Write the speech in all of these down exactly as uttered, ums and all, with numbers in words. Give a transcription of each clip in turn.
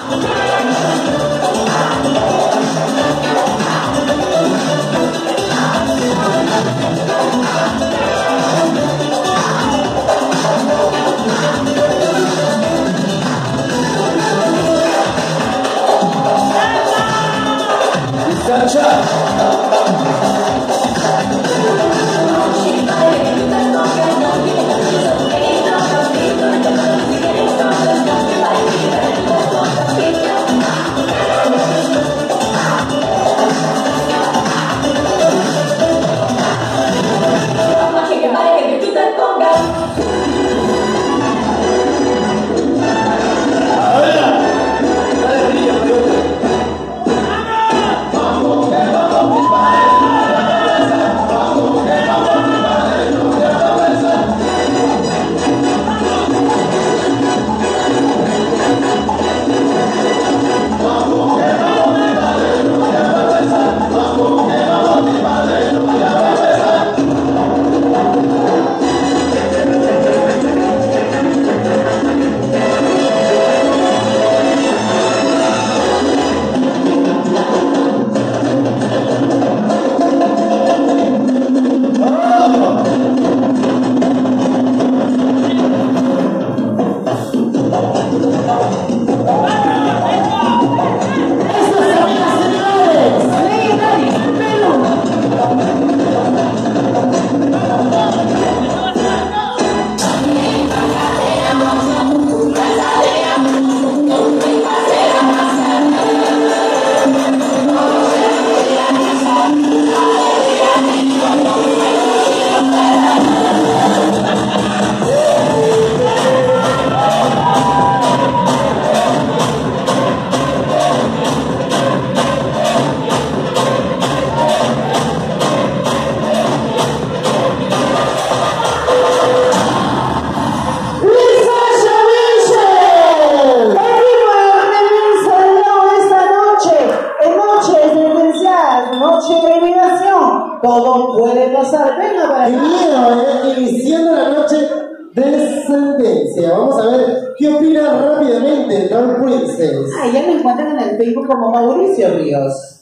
Todo puede pasar. Venga para ¡Qué miedo! ¿eh? Iniciando la noche de sentencia. Vamos a ver qué opina rápidamente Dark Princess. Ah, ya me encuentran en el Facebook como Mauricio Ríos.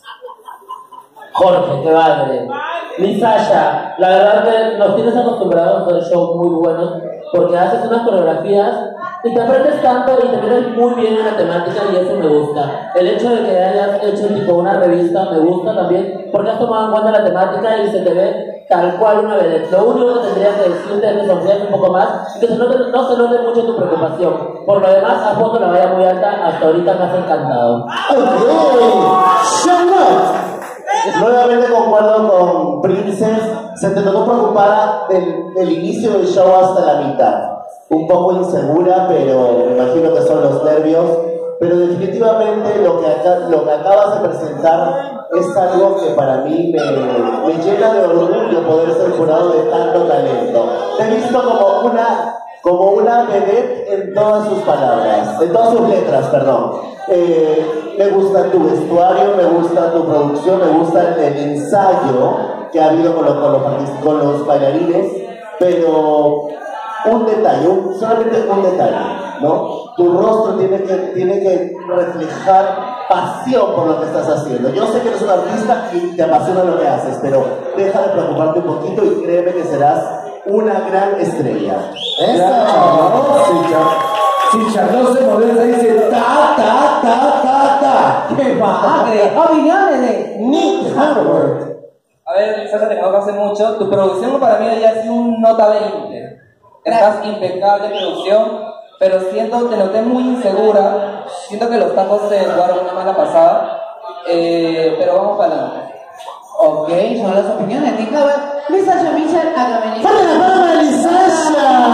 Jorge, qué padre. Mi Sasha, la verdad que nos tienes acostumbrados a hacer shows muy buenos porque haces unas coreografías y te aprendes tanto y te metes muy bien en la temática y eso me gusta. El hecho de que hayas hecho tipo una revista me gusta también porque has tomado en cuenta la temática y se te ve tal cual una vedette. Lo único que tendría que decirte es que sonríes un poco más y que se note, no se note mucho tu preocupación. Por lo demás, a foto la vaya muy alta, hasta ahorita me has encantado. Nuevamente concuerdo con Princess, se te notó preocupada del, del inicio del show hasta la mitad. Un poco insegura, pero me imagino que son los nervios. Pero definitivamente lo que, acá, lo que acabas de presentar es algo que para mí me, me llena de orgullo poder ser jurado de tanto talento. Te he visto como una, como una vedette en todas sus palabras, en todas sus letras, perdón. Eh, me gusta tu vestuario, me gusta tu producción, me gusta el ensayo que ha habido con los, con los, con los bailarines, pero un detalle, un, solamente un detalle, ¿no? Tu rostro tiene que, tiene que reflejar pasión por lo que estás haciendo. Yo sé que eres un artista y te apasiona lo que haces, pero deja de preocuparte un poquito y créeme que serás una gran estrella. ¡Eso! Si Charlotte se modela dice ta, ta, ta, ta, ta. ¡Qué padre! Opiniones de Nick Howard. A ver, Sasha, te conozco hace mucho. Tu producción para mí ya es un nota veinte. Estás impecable en producción, pero siento, te noté muy insegura. Siento que los tacos te jugaron una mala pasada. Eh, pero vamos para adelante. Ok, son las opiniones de Nick Howard. Lisa Michel, hágame. ¡Para la palma, Lisasha!